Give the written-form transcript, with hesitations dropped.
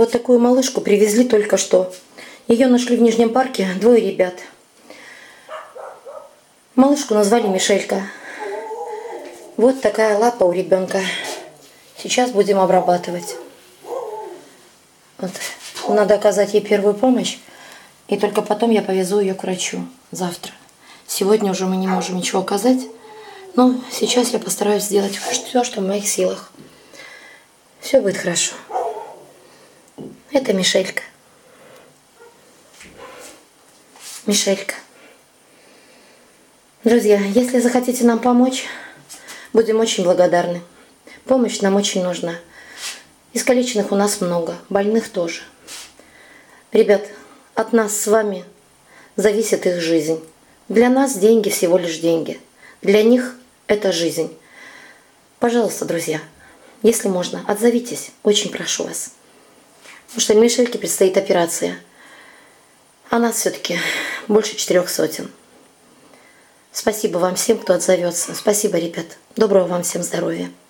Вот такую малышку привезли только что. Ее нашли в Нижнем парке двое ребят. Малышку назвали Мишелька. Вот такая лапа у ребенка. Сейчас будем обрабатывать. Вот. Надо оказать ей первую помощь. И только потом я повезу ее к врачу. Завтра. Сегодня уже мы не можем ничего оказать. Но сейчас я постараюсь сделать все, что в моих силах. Все будет хорошо. Это Мишелька. Мишелька. Друзья, если захотите нам помочь, будем очень благодарны. Помощь нам очень нужна. Искалеченных у нас много, больных тоже. Ребят, от нас с вами зависит их жизнь. Для нас деньги всего лишь деньги. Для них это жизнь. Пожалуйста, друзья, если можно, отзовитесь. Очень прошу вас. Потому что Мишельке предстоит операция. А нас все-таки больше 400. Спасибо вам всем, кто отзовется. Спасибо, ребят. Доброго вам всем здоровья.